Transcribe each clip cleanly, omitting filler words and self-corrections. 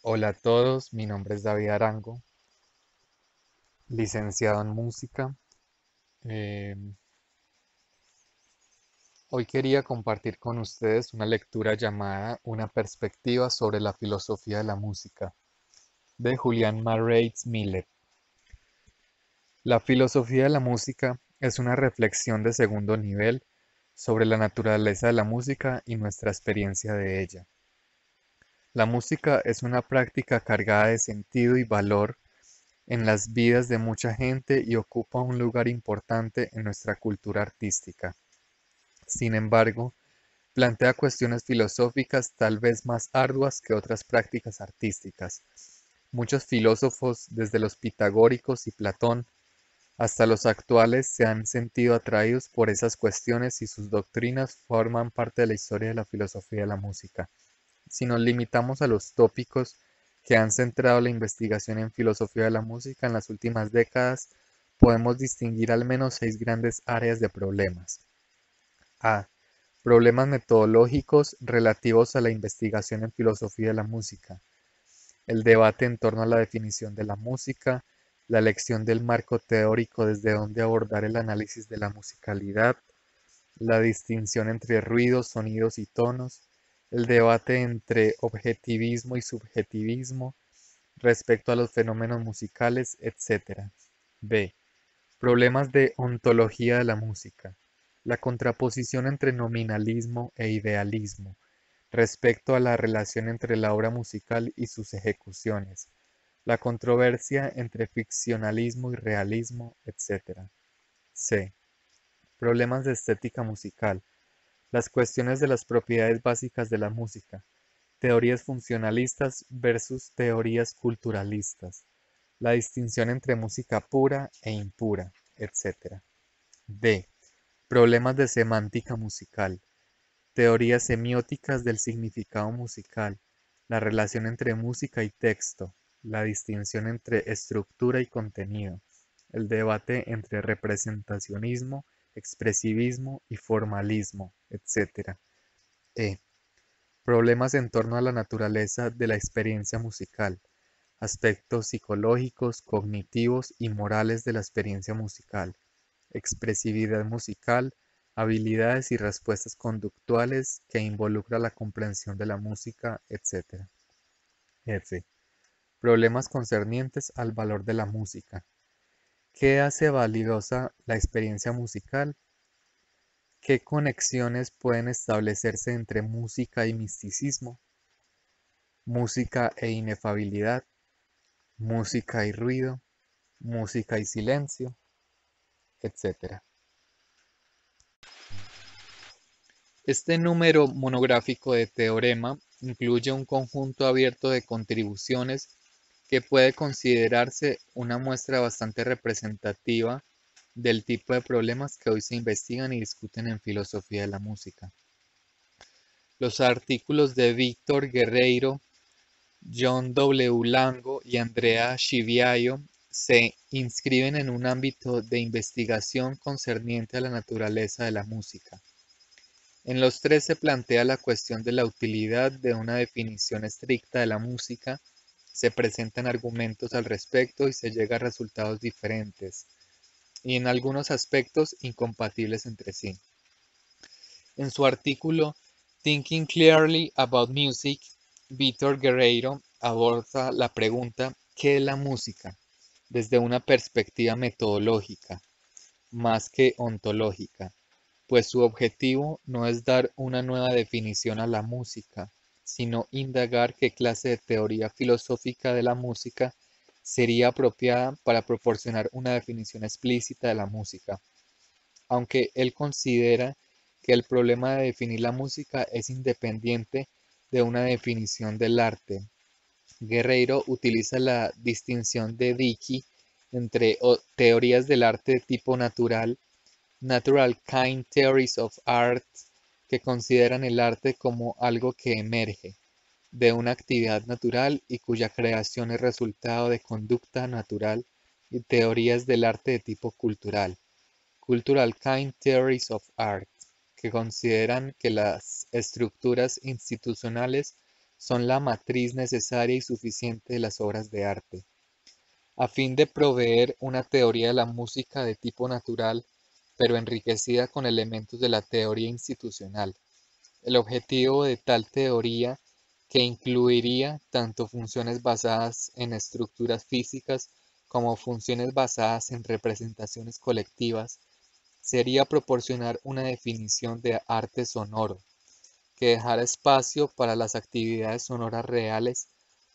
Hola a todos, mi nombre es David Arango, licenciado en música. Eh, Hoy quería compartir con ustedes una lectura llamada Una perspectiva sobre la filosofía de la música, de Julian Marais Millet. La filosofía de la música es una reflexión de segundo nivel sobre la naturaleza de la música y nuestra experiencia de ella. La música es una práctica cargada de sentido y valor en las vidas de mucha gente y ocupa un lugar importante en nuestra cultura artística. Sin embargo, plantea cuestiones filosóficas tal vez más arduas que otras prácticas artísticas. Muchos filósofos, desde los pitagóricos y Platón hasta los actuales, se han sentido atraídos por esas cuestiones y sus doctrinas forman parte de la historia de la filosofía de la música. Si nos limitamos a los tópicos que han centrado la investigación en filosofía de la música en las últimas décadas, podemos distinguir al menos 6 grandes áreas de problemas. A. Problemas metodológicos relativos a la investigación en filosofía de la música. El debate en torno a la definición de la música, la elección del marco teórico desde donde abordar el análisis de la musicalidad, la distinción entre ruidos, sonidos y tonos, el debate entre objetivismo y subjetivismo respecto a los fenómenos musicales, etc. B. Problemas de ontología de la música. La contraposición entre nominalismo e idealismo respecto a la relación entre la obra musical y sus ejecuciones. La controversia entre ficcionalismo y realismo, etc. C. Problemas de estética musical. Las cuestiones de las propiedades básicas de la música. Teorías funcionalistas versus teorías culturalistas. La distinción entre música pura e impura, etc. D. Problemas de semántica musical. Teorías semióticas del significado musical. La relación entre música y texto. La distinción entre estructura y contenido. El debate entre representacionismo, expresivismo y formalismo, etc. E. Problemas en torno a la naturaleza de la experiencia musical, aspectos psicológicos, cognitivos y morales de la experiencia musical, expresividad musical, habilidades y respuestas conductuales que involucra la comprensión de la música, etc. F. Problemas concernientes al valor de la música. ¿Qué hace valiosa la experiencia musical? ¿Qué conexiones pueden establecerse entre música y misticismo? Música e inefabilidad, música y ruido, música y silencio, etc. Este número monográfico de teorema incluye un conjunto abierto de contribuciones que puede considerarse una muestra bastante representativa del tipo de problemas que hoy se investigan y discuten en filosofía de la música. Los artículos de Víctor Guerreiro, John W. Lango y Andrea Schiavio se inscriben en un ámbito de investigación concerniente a la naturaleza de la música. En los tres se plantea la cuestión de la utilidad de una definición estricta de la música, se presentan argumentos al respecto y se llega a resultados diferentes, y en algunos aspectos incompatibles entre sí. En su artículo Thinking Clearly About Music, Víctor Guerreiro aborda la pregunta ¿qué es la música? Desde una perspectiva metodológica, más que ontológica, pues su objetivo no es dar una nueva definición a la música, sino indagar qué clase de teoría filosófica de la música sería apropiada para proporcionar una definición explícita de la música. Aunque él considera que el problema de definir la música es independiente de una definición del arte. Guerreiro utiliza la distinción de Dickey entre teorías del arte de tipo natural, Natural Kind Theories of Art, que consideran el arte como algo que emerge de una actividad natural y cuya creación es resultado de conducta natural, y teorías del arte de tipo cultural, Cultural Kind Theories of Art, que consideran que las estructuras institucionales son la matriz necesaria y suficiente de las obras de arte. A fin de proveer una teoría de la música de tipo natural, pero enriquecida con elementos de la teoría institucional. El objetivo de tal teoría, que incluiría tanto funciones basadas en estructuras físicas como funciones basadas en representaciones colectivas, sería proporcionar una definición de arte sonoro, que dejara espacio para las actividades sonoras reales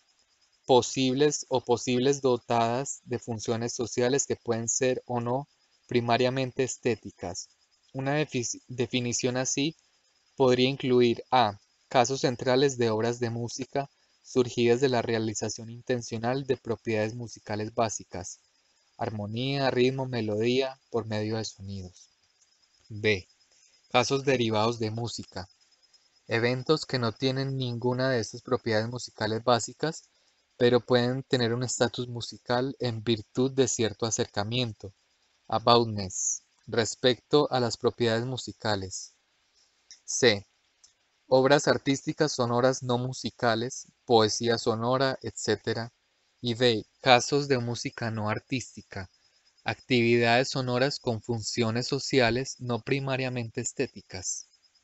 posibles dotadas de funciones sociales que pueden ser o no primariamente estéticas. Una definición así podría incluir a. Casos centrales de obras de música surgidas de la realización intencional de propiedades musicales básicas, armonía, ritmo, melodía, por medio de sonidos. B. Casos derivados de música, eventos que no tienen ninguna de estas propiedades musicales básicas, pero pueden tener un estatus musical en virtud de cierto acercamiento, aboutness, respecto a las propiedades musicales. C. Obras artísticas sonoras no musicales, poesía sonora, etc. Y D. Casos de música no artística, actividades sonoras con funciones sociales no primariamente estéticas.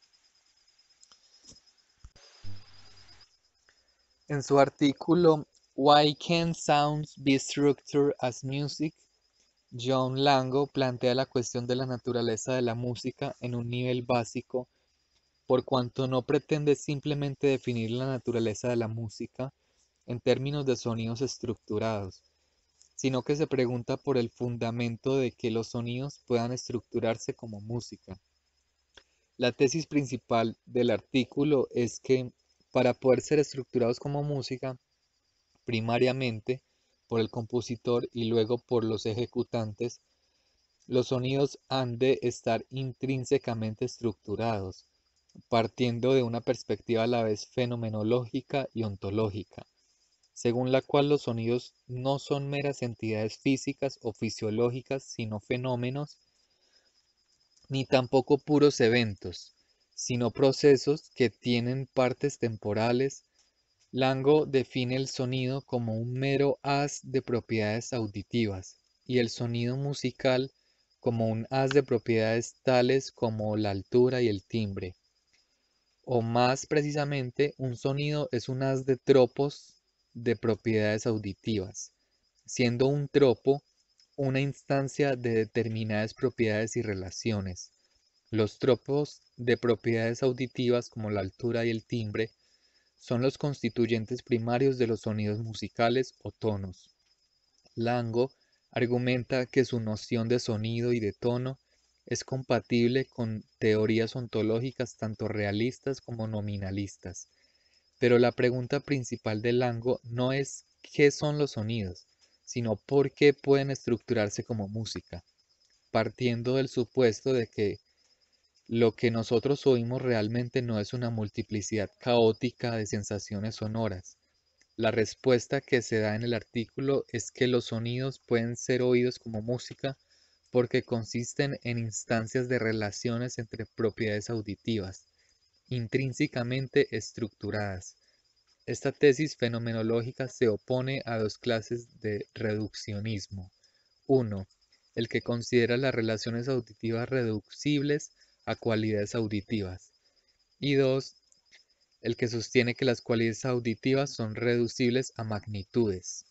En su artículo "Why Can't Sounds Be Structured as Music?", John Lango plantea la cuestión de la naturaleza de la música en un nivel básico, por cuanto no pretende simplemente definir la naturaleza de la música en términos de sonidos estructurados, sino que se pregunta por el fundamento de que los sonidos puedan estructurarse como música. La tesis principal del artículo es que, para poder ser estructurados como música, primariamente por el compositor y luego por los ejecutantes, los sonidos han de estar intrínsecamente estructurados, partiendo de una perspectiva a la vez fenomenológica y ontológica, según la cual los sonidos no son meras entidades físicas o fisiológicas, sino fenómenos, ni tampoco puros eventos, sino procesos que tienen partes temporales. Lango define el sonido como un mero haz de propiedades auditivas y el sonido musical como un haz de propiedades tales como la altura y el timbre. O más precisamente, un sonido es un haz de tropos de propiedades auditivas, siendo un tropo una instancia de determinadas propiedades y relaciones. Los tropos de propiedades auditivas como la altura y el timbre son los constituyentes primarios de los sonidos musicales o tonos. Lango argumenta que su noción de sonido y de tono es compatible con teorías ontológicas tanto realistas como nominalistas, pero la pregunta principal de Lango no es qué son los sonidos, sino por qué pueden estructurarse como música, partiendo del supuesto de que lo que nosotros oímos realmente no es una multiplicidad caótica de sensaciones sonoras. La respuesta que se da en el artículo es que los sonidos pueden ser oídos como música porque consisten en instancias de relaciones entre propiedades auditivas, intrínsecamente estructuradas. Esta tesis fenomenológica se opone a dos clases de reduccionismo. Uno, el que considera las relaciones auditivas reducibles a cualidades auditivas. Y dos, el que sostiene que las cualidades auditivas son reducibles a magnitudes.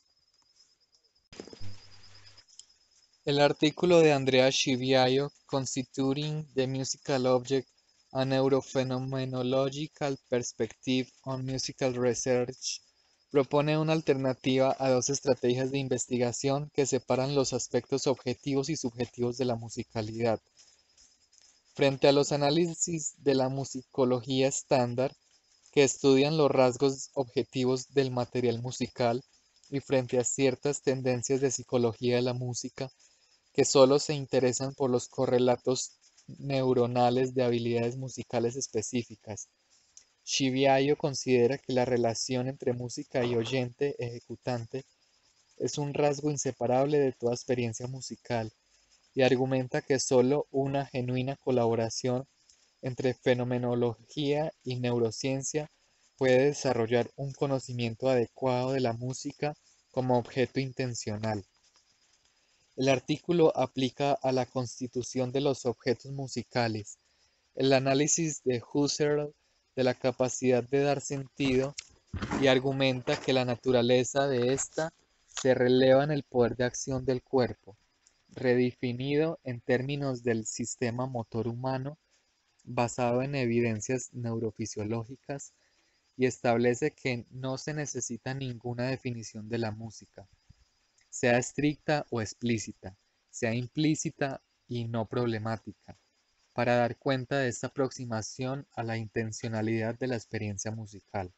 El artículo de Andrea Schiavio, Constituting the Musical Object, a Neurophenomenological Perspective on Musical Research, propone una alternativa a dos estrategias de investigación que separan los aspectos objetivos y subjetivos de la musicalidad. Frente a los análisis de la musicología estándar, que estudian los rasgos objetivos del material musical, y frente a ciertas tendencias de psicología de la música, que solo se interesan por los correlatos neuronales de habilidades musicales específicas. Schiavio considera que la relación entre música y oyente ejecutante es un rasgo inseparable de toda experiencia musical, y argumenta que solo una genuina colaboración entre fenomenología y neurociencia puede desarrollar un conocimiento adecuado de la música como objeto intencional. El artículo aplica a la constitución de los objetos musicales el análisis de Husserl de la capacidad de dar sentido y argumenta que la naturaleza de ésta se releva en el poder de acción del cuerpo, redefinido en términos del sistema motor humano basado en evidencias neurofisiológicas y establece que no se necesita ninguna definición de la música, sea estricta o explícita, sea implícita y no problemática, para dar cuenta de esta aproximación a la intencionalidad de la experiencia musical.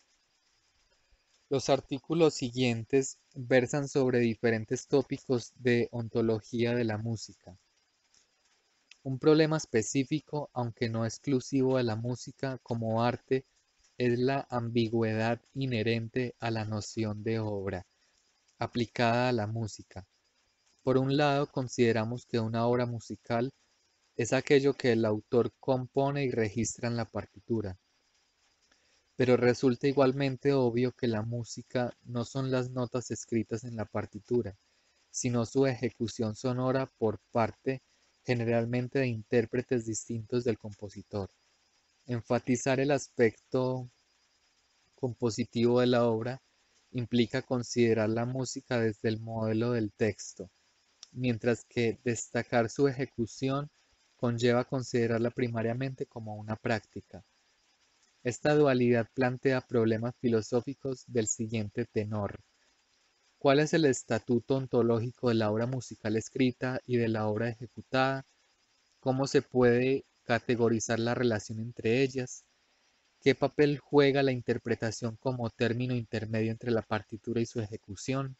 Los artículos siguientes versan sobre diferentes tópicos de ontología de la música. Un problema específico, aunque no exclusivo de la música como arte, es la ambigüedad inherente a la noción de obra, aplicada a la música. Por un lado, consideramos que una obra musical es aquello que el autor compone y registra en la partitura. Pero resulta igualmente obvio que la música no son las notas escritas en la partitura, sino su ejecución sonora por parte generalmente de intérpretes distintos del compositor. Enfatizar el aspecto compositivo de la obra implica considerar la música desde el modelo del texto, mientras que destacar su ejecución conlleva considerarla primariamente como una práctica. Esta dualidad plantea problemas filosóficos del siguiente tenor. ¿Cuál es el estatuto ontológico de la obra musical escrita y de la obra ejecutada? ¿Cómo se puede categorizar la relación entre ellas? ¿Qué papel juega la interpretación como término intermedio entre la partitura y su ejecución?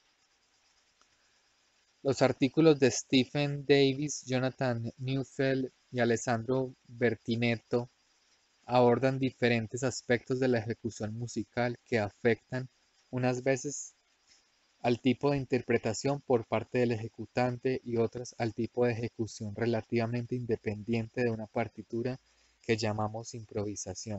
Los artículos de Stephen Davis, Jonathan Neufeld y Alessandro Bertinetto abordan diferentes aspectos de la ejecución musical que afectan unas veces al tipo de interpretación por parte del ejecutante y otras al tipo de ejecución relativamente independiente de una partitura que llamamos improvisación.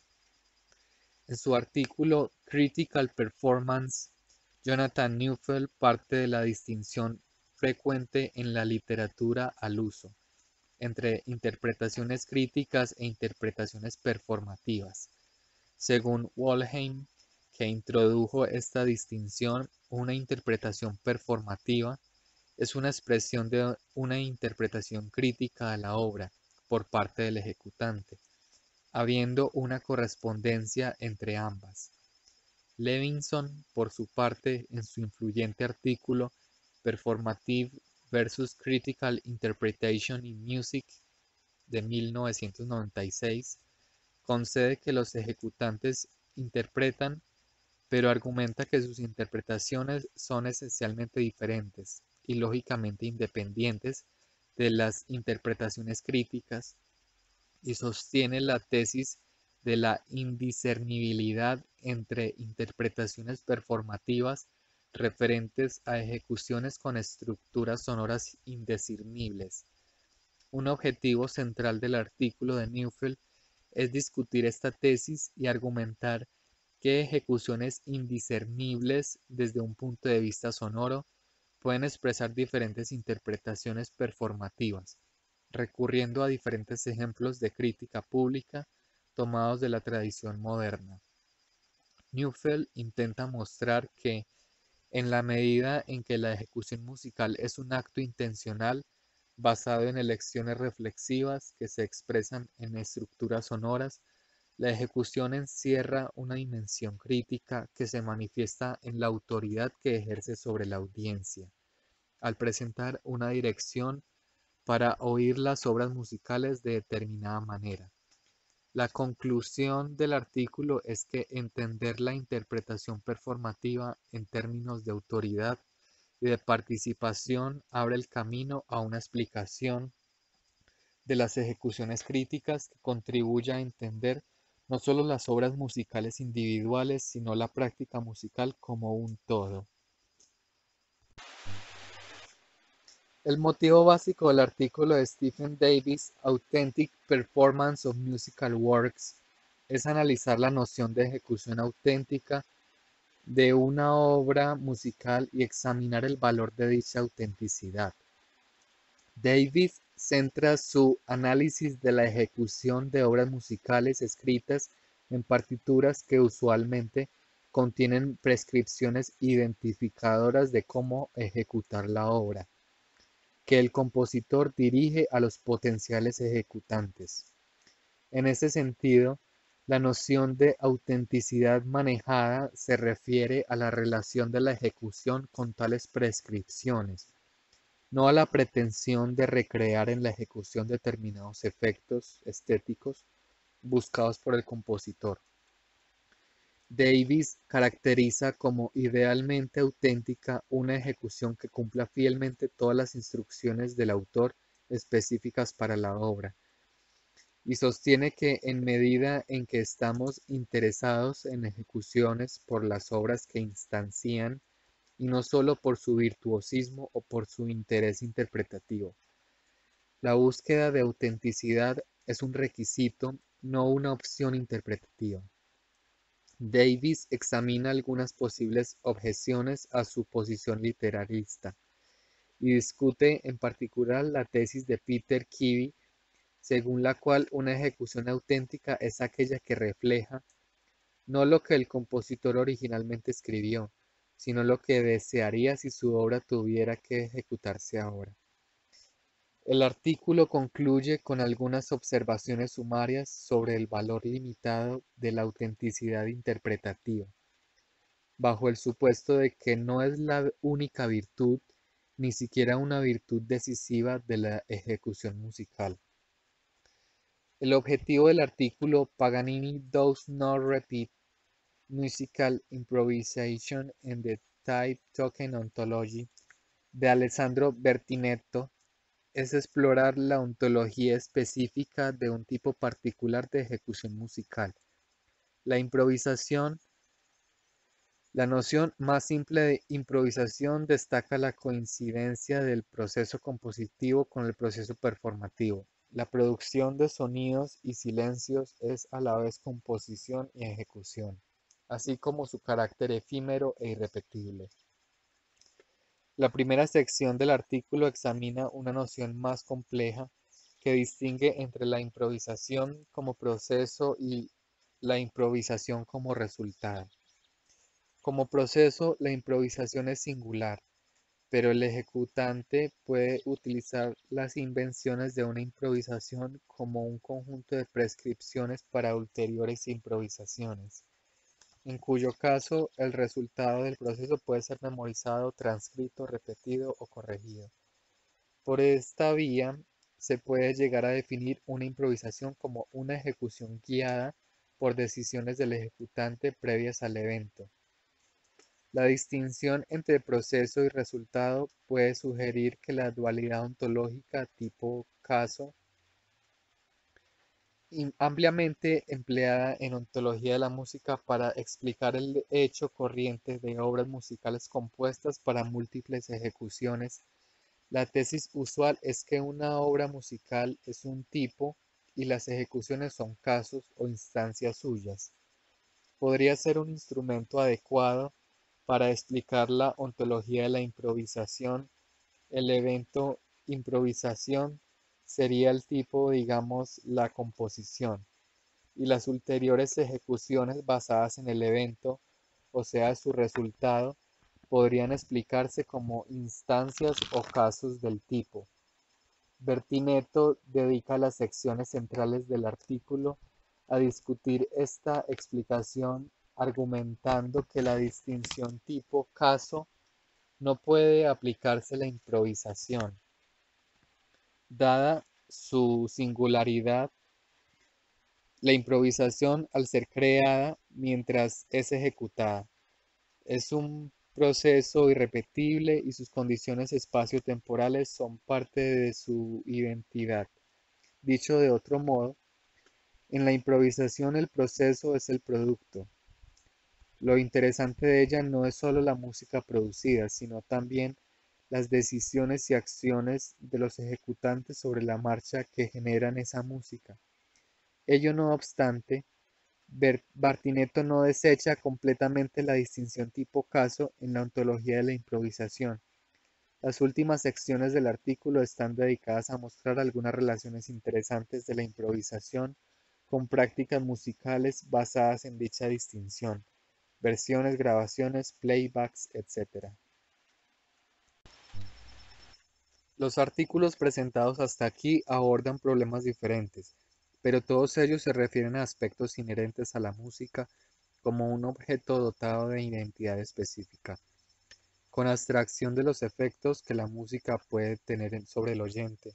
En su artículo Critical Performance, Jonathan Neufeld parte de la distinción frecuente en la literatura al uso entre interpretaciones críticas e interpretaciones performativas. Según Wollheim, que introdujo esta distinción, una interpretación performativa es una expresión de una interpretación crítica de la obra por parte del ejecutante, habiendo una correspondencia entre ambas. Levinson, por su parte, en su influyente artículo Performative versus Critical Interpretation in Music de 1996, concede que los ejecutantes interpretan, pero argumenta que sus interpretaciones son esencialmente diferentes y lógicamente independientes de las interpretaciones críticas y sostiene la tesis de la indiscernibilidad entre interpretaciones performativas referentes a ejecuciones con estructuras sonoras indiscernibles. Un objetivo central del artículo de Neufeld es discutir esta tesis y argumentar que ejecuciones indiscernibles desde un punto de vista sonoro pueden expresar diferentes interpretaciones performativas, recurriendo a diferentes ejemplos de crítica pública tomados de la tradición moderna. Neufeld intenta mostrar que, en la medida en que la ejecución musical es un acto intencional basado en elecciones reflexivas que se expresan en estructuras sonoras, la ejecución encierra una dimensión crítica que se manifiesta en la autoridad que ejerce sobre la audiencia, al presentar una dirección para oír las obras musicales de determinada manera. La conclusión del artículo es que entender la interpretación performativa en términos de autoridad y de participación abre el camino a una explicación de las ejecuciones críticas que contribuya a entender no solo las obras musicales individuales, sino la práctica musical como un todo. El motivo básico del artículo de Stephen Davis, Authentic Performance of Musical Works, es analizar la noción de ejecución auténtica de una obra musical y examinar el valor de dicha autenticidad. Davis centra su análisis de la ejecución de obras musicales escritas en partituras que usualmente contienen prescripciones identificadoras de cómo ejecutar la obra, que el compositor dirige a los potenciales ejecutantes. En ese sentido, la noción de autenticidad manejada se refiere a la relación de la ejecución con tales prescripciones, no a la pretensión de recrear en la ejecución determinados efectos estéticos buscados por el compositor. Davis caracteriza como idealmente auténtica una ejecución que cumpla fielmente todas las instrucciones del autor específicas para la obra, y sostiene que en medida en que estamos interesados en ejecuciones por las obras que instancian, y no solo por su virtuosismo o por su interés interpretativo. La búsqueda de autenticidad es un requisito, no una opción interpretativa. Davis examina algunas posibles objeciones a su posición literarista y discute en particular la tesis de Peter Kivy, según la cual una ejecución auténtica es aquella que refleja no lo que el compositor originalmente escribió, sino lo que desearía si su obra tuviera que ejecutarse ahora. El artículo concluye con algunas observaciones sumarias sobre el valor limitado de la autenticidad interpretativa, bajo el supuesto de que no es la única virtud, ni siquiera una virtud decisiva de la ejecución musical. El objetivo del artículo Paganini does not repeat musical improvisation in the type token ontology de Alessandro Bertinetto es explorar la ontología específica de un tipo particular de ejecución musical, la improvisación. La noción más simple de improvisación destaca la coincidencia del proceso compositivo con el proceso performativo. La producción de sonidos y silencios es a la vez composición y ejecución, así como su carácter efímero e irrepetible. La primera sección del artículo examina una noción más compleja que distingue entre la improvisación como proceso y la improvisación como resultado. Como proceso, la improvisación es singular, pero el ejecutante puede utilizar las invenciones de una improvisación como un conjunto de prescripciones para ulteriores improvisaciones, en cuyo caso el resultado del proceso puede ser memorizado, transcrito, repetido o corregido. Por esta vía se puede llegar a definir una improvisación como una ejecución guiada por decisiones del ejecutante previas al evento. La distinción entre proceso y resultado puede sugerir que la dualidad ontológica tipo caso, ampliamente empleada en ontología de la música para explicar el hecho corriente de obras musicales compuestas para múltiples ejecuciones. La tesis usual es que una obra musical es un tipo y las ejecuciones son casos o instancias suyas. Podría ser un instrumento adecuado para explicar la ontología de la improvisación. El evento improvisación sería el tipo, digamos, la composición, y las ulteriores ejecuciones basadas en el evento, o sea, su resultado, podrían explicarse como instancias o casos del tipo. Bertinetto dedica las secciones centrales del artículo a discutir esta explicación, argumentando que la distinción tipo-caso no puede aplicarse a la improvisación, dada su singularidad. La improvisación, al ser creada mientras es ejecutada, es un proceso irrepetible y sus condiciones espaciotemporales son parte de su identidad. Dicho de otro modo, en la improvisación el proceso es el producto. Lo interesante de ella no es solo la música producida, sino también las decisiones y acciones de los ejecutantes sobre la marcha que generan esa música. Ello no obstante, Bartineto no desecha completamente la distinción tipo-caso en la ontología de la improvisación. Las últimas secciones del artículo están dedicadas a mostrar algunas relaciones interesantes de la improvisación con prácticas musicales basadas en dicha distinción, versiones, grabaciones, playbacks, etc. Los artículos presentados hasta aquí abordan problemas diferentes, pero todos ellos se refieren a aspectos inherentes a la música como un objeto dotado de identidad específica, con abstracción de los efectos que la música puede tener sobre el oyente.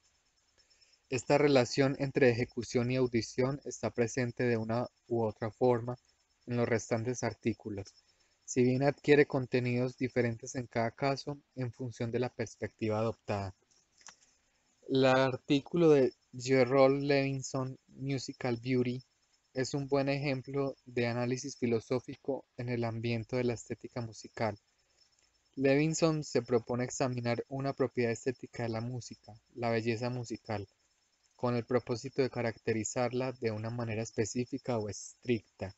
Esta relación entre ejecución y audición está presente de una u otra forma en los restantes artículos, si bien adquiere contenidos diferentes en cada caso en función de la perspectiva adoptada. El artículo de Jerrold Levinson, Musical Beauty, es un buen ejemplo de análisis filosófico en el ambiente de la estética musical. Levinson se propone examinar una propiedad estética de la música, la belleza musical, con el propósito de caracterizarla de una manera específica o estricta.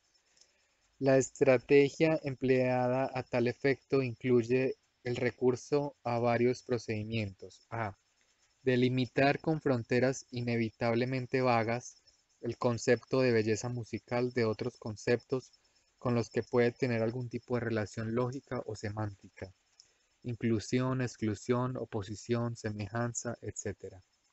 La estrategia empleada a tal efecto incluye el recurso a varios procedimientos. A. Delimitar con fronteras inevitablemente vagas el concepto de belleza musical de otros conceptos con los que puede tener algún tipo de relación lógica o semántica. Inclusión, exclusión, oposición, semejanza, etc.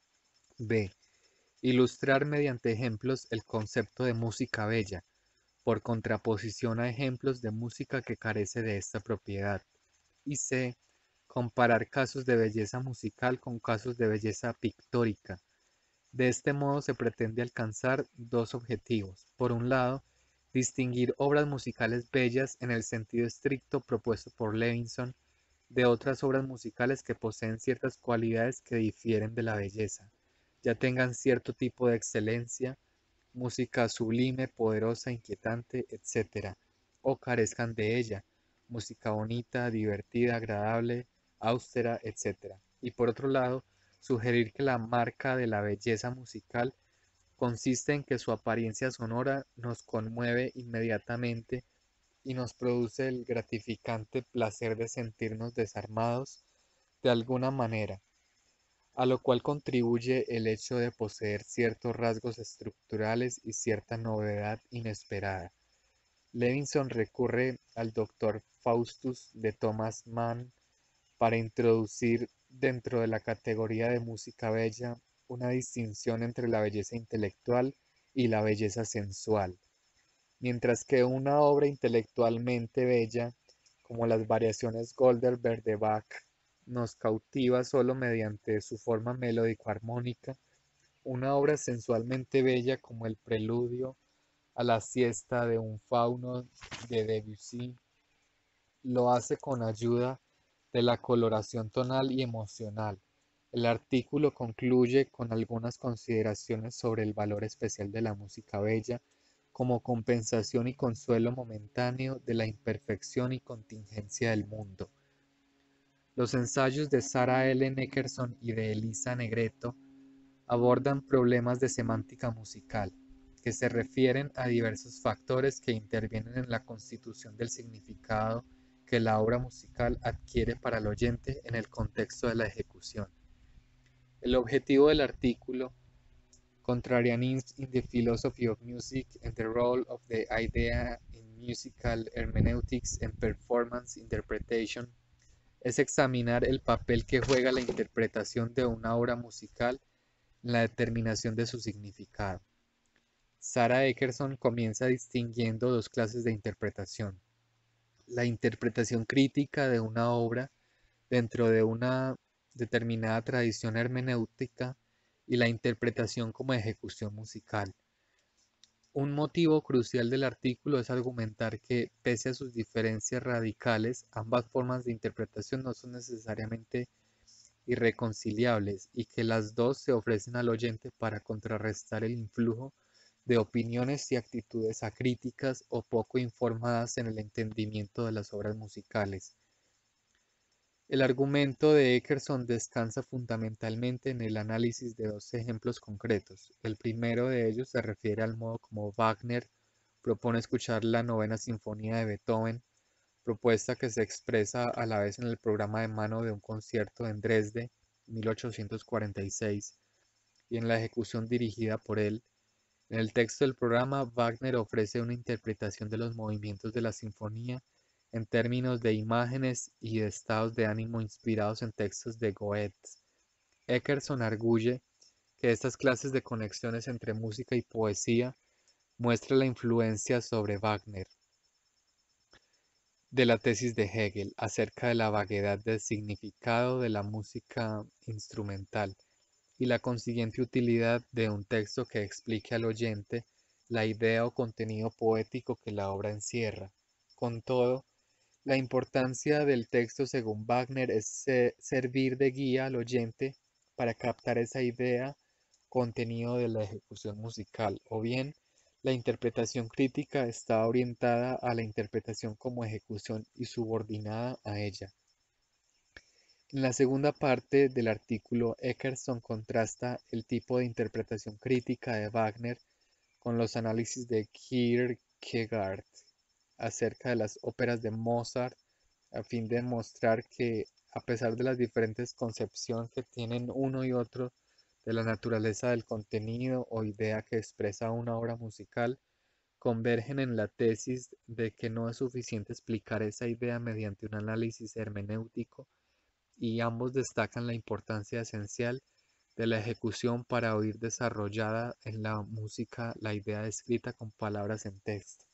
B. Ilustrar mediante ejemplos el concepto de música bella, por contraposición a ejemplos de música que carece de esta propiedad. Y C. Comparar casos de belleza musical con casos de belleza pictórica. De este modo se pretende alcanzar dos objetivos. Por un lado, distinguir obras musicales bellas en el sentido estricto propuesto por Levinson de otras obras musicales que poseen ciertas cualidades que difieren de la belleza, ya tengan cierto tipo de excelencia, música sublime, poderosa, inquietante, etc., o carezcan de ella, música bonita, divertida, agradable, austera, etc. Y por otro lado, sugerir que la marca de la belleza musical consiste en que su apariencia sonora nos conmueve inmediatamente y nos produce el gratificante placer de sentirnos desarmados de alguna manera, a lo cual contribuye el hecho de poseer ciertos rasgos estructurales y cierta novedad inesperada. Levinson recurre al Dr. Faustus de Thomas Mann para introducir dentro de la categoría de música bella una distinción entre la belleza intelectual y la belleza sensual, mientras que una obra intelectualmente bella, como las variaciones Goldberg de Bach, nos cautiva solo mediante su forma melódico-armónica, una obra sensualmente bella como el preludio a la siesta de un fauno de Debussy lo hace con ayuda de la coloración tonal y emocional. El artículo concluye con algunas consideraciones sobre el valor especial de la música bella como compensación y consuelo momentáneo de la imperfección y contingencia del mundo. Los ensayos de Sarah Ellen Eckerson y de Elisa Negretto abordan problemas de semántica musical, que se refieren a diversos factores que intervienen en la constitución del significado que la obra musical adquiere para el oyente en el contexto de la ejecución. El objetivo del artículo, Contrarianism in the Philosophy of Music and the Role of the Idea in Musical Hermeneutics and Performance Interpretation, es examinar el papel que juega la interpretación de una obra musical en la determinación de su significado. Sarah Eckerson comienza distinguiendo dos clases de interpretación: la interpretación crítica de una obra dentro de una determinada tradición hermenéutica y la interpretación como ejecución musical. Un motivo crucial del artículo es argumentar que, pese a sus diferencias radicales, ambas formas de interpretación no son necesariamente irreconciliables y que las dos se ofrecen al oyente para contrarrestar el influjo de opiniones y actitudes acríticas o poco informadas en el entendimiento de las obras musicales. El argumento de Eckerson descansa fundamentalmente en el análisis de dos ejemplos concretos. El primero de ellos se refiere al modo como Wagner propone escuchar la novena sinfonía de Beethoven, propuesta que se expresa a la vez en el programa de mano de un concierto en Dresde, 1846, y en la ejecución dirigida por él. En el texto del programa, Wagner ofrece una interpretación de los movimientos de la sinfonía en términos de imágenes y de estados de ánimo inspirados en textos de Goethe. Eckerson arguye que estas clases de conexiones entre música y poesía muestran la influencia sobre Wagner de la tesis de Hegel acerca de la vaguedad del significado de la música instrumental y la consiguiente utilidad de un texto que explique al oyente la idea o contenido poético que la obra encierra. Con todo, la importancia del texto según Wagner es servir de guía al oyente para captar esa idea, contenido de la ejecución musical, o bien la interpretación crítica está orientada a la interpretación como ejecución y subordinada a ella. En la segunda parte del artículo, Eckerson contrasta el tipo de interpretación crítica de Wagner con los análisis de Kierkegaard acerca de las óperas de Mozart, a fin de mostrar que, a pesar de las diferentes concepciones que tienen uno y otro de la naturaleza del contenido o idea que expresa una obra musical, convergen en la tesis de que no es suficiente explicar esa idea mediante un análisis hermenéutico, y ambos destacan la importancia esencial de la ejecución para oír desarrollada en la música la idea escrita con palabras en texto.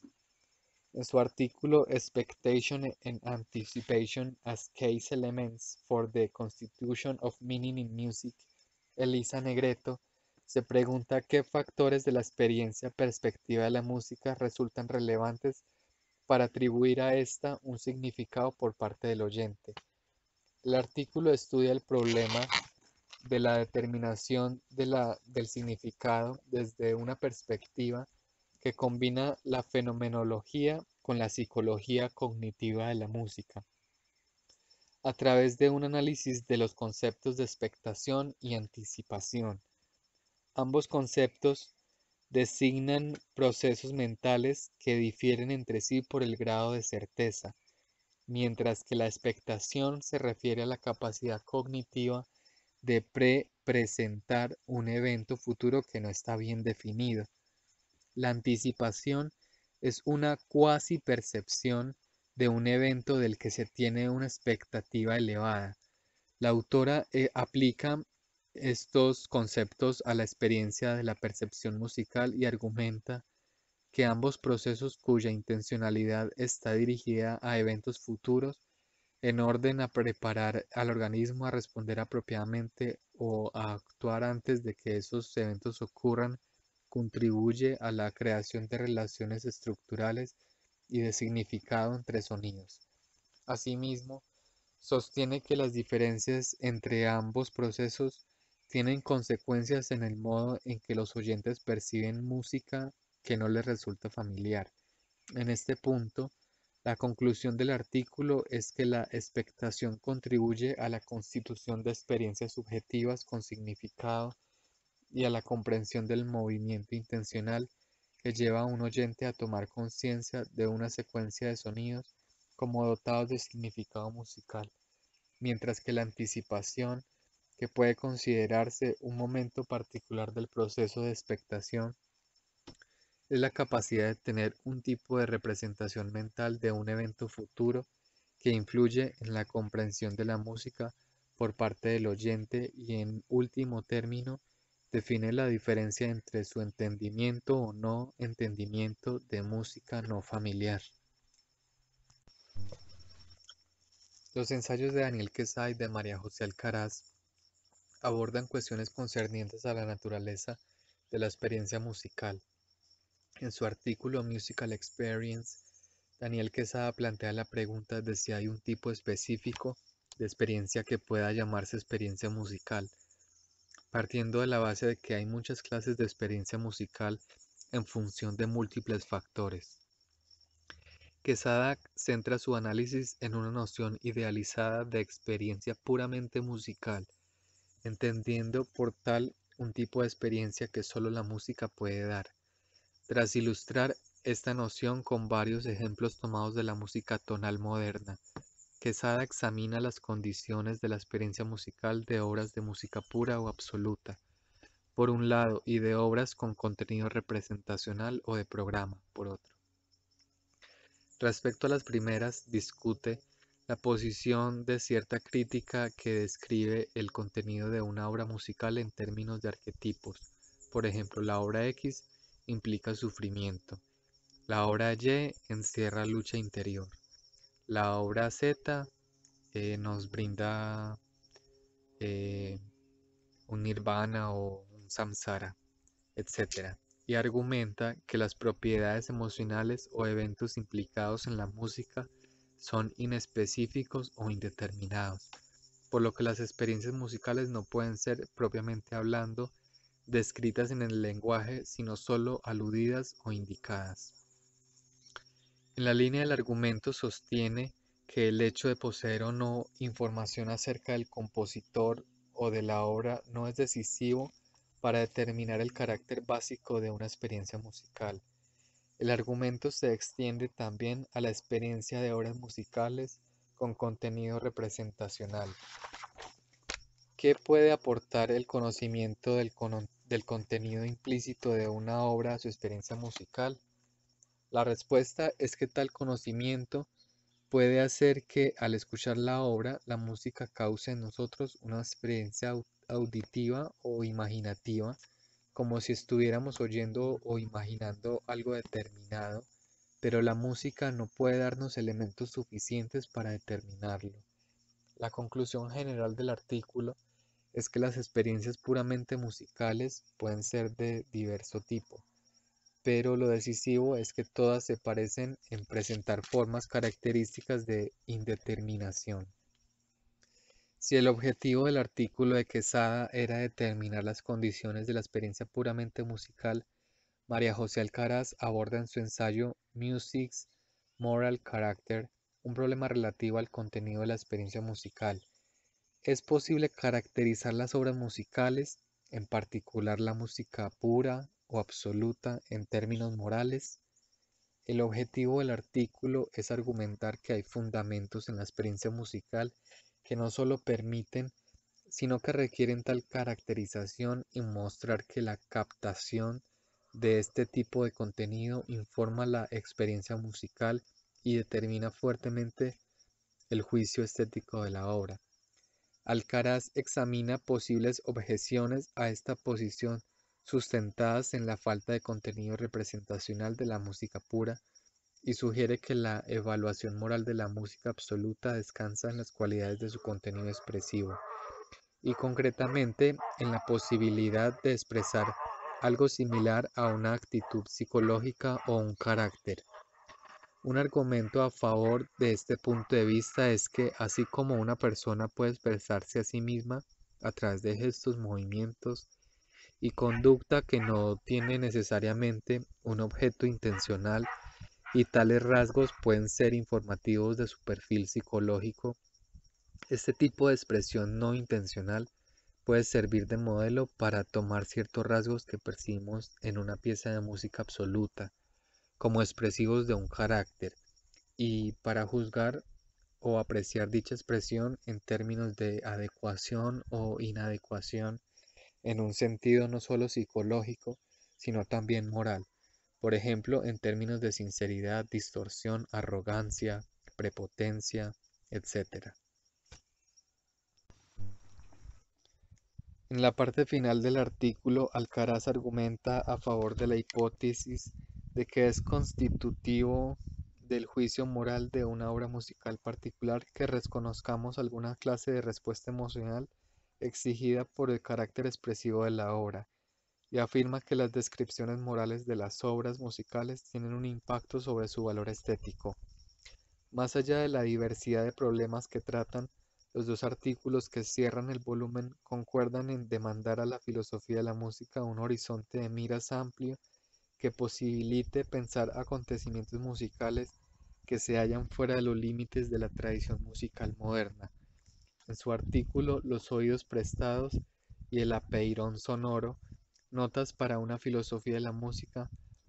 En su artículo "Expectation and Anticipation as Case Elements for the Constitution of Meaning in Music", Elisa Negretto se pregunta qué factores de la experiencia perspectiva de la música resultan relevantes para atribuir a esta un significado por parte del oyente. El artículo estudia el problema de la determinación del significado desde una perspectiva que combina la fenomenología con la psicología cognitiva de la música, a través de un análisis de los conceptos de expectación y anticipación. Ambos conceptos designan procesos mentales que difieren entre sí por el grado de certeza, mientras que la expectación se refiere a la capacidad cognitiva de presentar un evento futuro que no está bien definido. La anticipación es una cuasi percepción de un evento del que se tiene una expectativa elevada. La autora aplica estos conceptos a la experiencia de la percepción musical y argumenta que ambos procesos cuya intencionalidad está dirigida a eventos futuros en orden a preparar al organismo a responder apropiadamente o a actuar antes de que esos eventos ocurran, contribuye a la creación de relaciones estructurales y de significado entre sonidos. Asimismo, sostiene que las diferencias entre ambos procesos tienen consecuencias en el modo en que los oyentes perciben música que no les resulta familiar. En este punto, la conclusión del artículo es que la expectación contribuye a la constitución de experiencias subjetivas con significado y a la comprensión del movimiento intencional que lleva a un oyente a tomar conciencia de una secuencia de sonidos como dotados de significado musical, mientras que la anticipación, que puede considerarse un momento particular del proceso de expectación, es la capacidad de tener un tipo de representación mental de un evento futuro que influye en la comprensión de la música por parte del oyente y, en último término, define la diferencia entre su entendimiento o no entendimiento de música no familiar. Los ensayos de Daniel Quesada y de María José Alcaraz abordan cuestiones concernientes a la naturaleza de la experiencia musical. En su artículo Musical Experience, Daniel Quesada plantea la pregunta de si hay un tipo específico de experiencia que pueda llamarse experiencia musical, partiendo de la base de que hay muchas clases de experiencia musical en función de múltiples factores. Quesada centra su análisis en una noción idealizada de experiencia puramente musical, entendiendo por tal un tipo de experiencia que solo la música puede dar. Tras ilustrar esta noción con varios ejemplos tomados de la música tonal moderna. Quesada examina las condiciones de la experiencia musical de obras de música pura o absoluta, por un lado, y de obras con contenido representacional o de programa, por otro. Respecto a las primeras, discute la posición de cierta crítica que describe el contenido de una obra musical en términos de arquetipos. Por ejemplo, la obra X implica sufrimiento, la obra Y encierra lucha interior, la obra Z nos brinda eh, un nirvana o un samsara, etc. Y argumenta que las propiedades emocionales o eventos implicados en la música son inespecíficos o indeterminados, por lo que las experiencias musicales no pueden ser, propiamente hablando, descritas en el lenguaje, sino solo aludidas o indicadas. En la línea del argumento sostiene que el hecho de poseer o no información acerca del compositor o de la obra no es decisivo para determinar el carácter básico de una experiencia musical. El argumento se extiende también a la experiencia de obras musicales con contenido representacional. ¿Qué puede aportar el conocimiento del contenido implícito de una obra a su experiencia musical? La respuesta es que tal conocimiento puede hacer que al escuchar la obra, la música cause en nosotros una experiencia auditiva o imaginativa, como si estuviéramos oyendo o imaginando algo determinado, pero la música no puede darnos elementos suficientes para determinarlo. La conclusión general del artículo es que las experiencias puramente musicales pueden ser de diverso tipo, pero lo decisivo es que todas se parecen en presentar formas características de indeterminación. Si el objetivo del artículo de Quesada era determinar las condiciones de la experiencia puramente musical, María José Alcaraz aborda en su ensayo Music's Moral Character un problema relativo al contenido de la experiencia musical. ¿Es posible caracterizar las obras musicales, en particular la música pura o absoluta, en términos morales? El objetivo del artículo es argumentar que hay fundamentos en la experiencia musical que no solo permiten, sino que requieren tal caracterización y mostrar que la captación de este tipo de contenido informa la experiencia musical y determina fuertemente el juicio estético de la obra. Alcaraz examina posibles objeciones a esta posición sustentadas en la falta de contenido representacional de la música pura y sugiere que la evaluación moral de la música absoluta descansa en las cualidades de su contenido expresivo y concretamente en la posibilidad de expresar algo similar a una actitud psicológica o un carácter. Un argumento a favor de este punto de vista es que así como una persona puede expresarse a sí misma a través de gestos, movimientos y conducta que no tiene necesariamente un objeto intencional y tales rasgos pueden ser informativos de su perfil psicológico, este tipo de expresión no intencional puede servir de modelo para tomar ciertos rasgos que percibimos en una pieza de música absoluta como expresivos de un carácter y para juzgar o apreciar dicha expresión en términos de adecuación o inadecuación en un sentido no solo psicológico, sino también moral. Por ejemplo, en términos de sinceridad, distorsión, arrogancia, prepotencia, etc. En la parte final del artículo, Alcaraz argumenta a favor de la hipótesis de que es constitutivo del juicio moral de una obra musical particular que reconozcamos alguna clase de respuesta emocional exigida por el carácter expresivo de la obra, y afirma que las descripciones morales de las obras musicales tienen un impacto sobre su valor estético. Más allá de la diversidad de problemas que tratan, los dos artículos que cierran el volumen concuerdan en demandar a la filosofía de la música un horizonte de miras amplio que posibilite pensar acontecimientos musicales que se hallan fuera de los límites de la tradición musical moderna. En su artículo Los oídos prestados y el apeirón sonoro, notas para una filosofía de la música,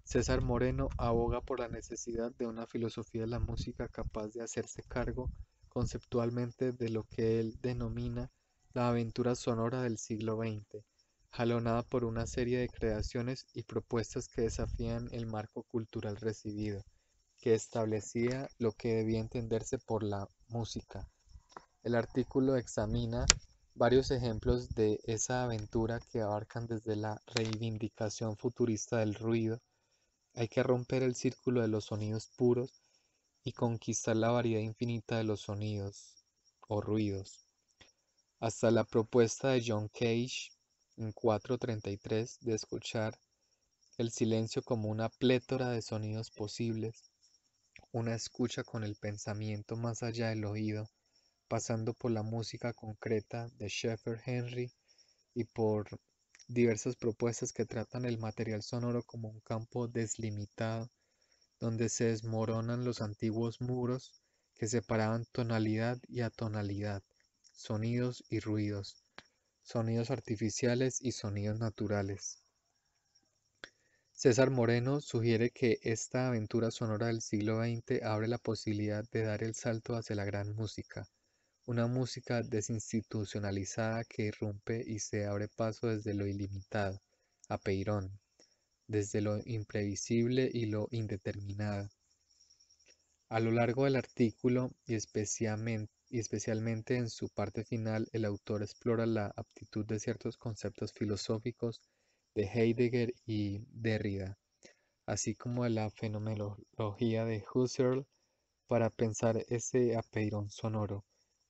César Moreno aboga por la necesidad de una filosofía de la música capaz de hacerse cargo conceptualmente de lo que él denomina la aventura sonora del siglo XX, jalonada por una serie de creaciones y propuestas que desafían el marco cultural recibido, que establecía lo que debía entenderse por la música. El artículo examina varios ejemplos de esa aventura que abarcan desde la reivindicación futurista del ruido. Hay que romper el círculo de los sonidos puros y conquistar la variedad infinita de los sonidos o ruidos, hasta la propuesta de John Cage en 433 de escuchar el silencio como una plétora de sonidos posibles, una escucha con el pensamiento más allá del oído, pasando por la música concreta de Sheffer Henry y por diversas propuestas que tratan el material sonoro como un campo deslimitado donde se desmoronan los antiguos muros que separaban tonalidad y atonalidad, sonidos y ruidos, sonidos artificiales y sonidos naturales. César Moreno sugiere que esta aventura sonora del siglo XX abre la posibilidad de dar el salto hacia la gran música, una música desinstitucionalizada que irrumpe y se abre paso desde lo ilimitado, a Peirón, desde lo imprevisible y lo indeterminado. A lo largo del artículo y especialmente en su parte final, el autor explora la aptitud de ciertos conceptos filosóficos de Heidegger y Derrida, así como de la fenomenología de Husserl para pensar ese apeirón sonoro.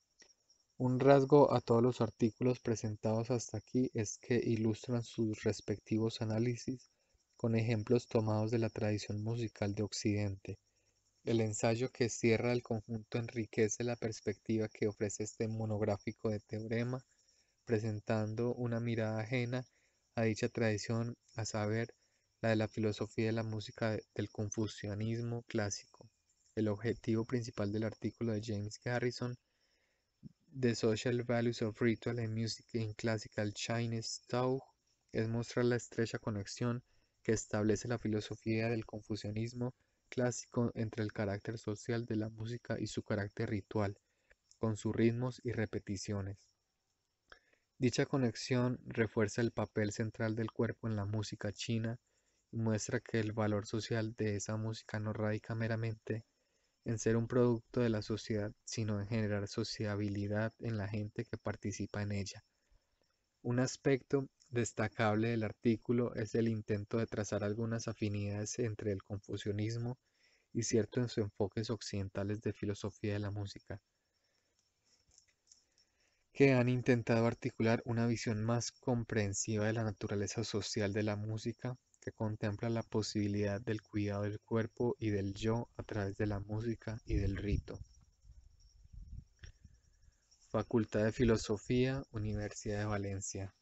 Un rasgo a todos los artículos presentados hasta aquí es que ilustran sus respectivos análisis con ejemplos tomados de la tradición musical de Occidente. El ensayo que cierra el conjunto enriquece la perspectiva que ofrece este monográfico de Teorema, presentando una mirada ajena a dicha tradición, a saber, la de la filosofía de la música del confucianismo clásico. El objetivo principal del artículo de James Garrison, The Social Values of Ritual and Music in Classical Chinese Thought, es mostrar la estrecha conexión que establece la filosofía del confucianismo clásico entre el carácter social de la música y su carácter ritual, con sus ritmos y repeticiones. Dicha conexión refuerza el papel central del cuerpo en la música china y muestra que el valor social de esa música no radica meramente en ser un producto de la sociedad, sino en generar sociabilidad en la gente que participa en ella. Un aspecto destacable del artículo es el intento de trazar algunas afinidades entre el confucianismo y ciertos enfoques occidentales de filosofía de la música, que han intentado articular una visión más comprensiva de la naturaleza social de la música, que contempla la posibilidad del cuidado del cuerpo y del yo a través de la música y del rito. Facultad de Filosofía, Universidad de Valencia.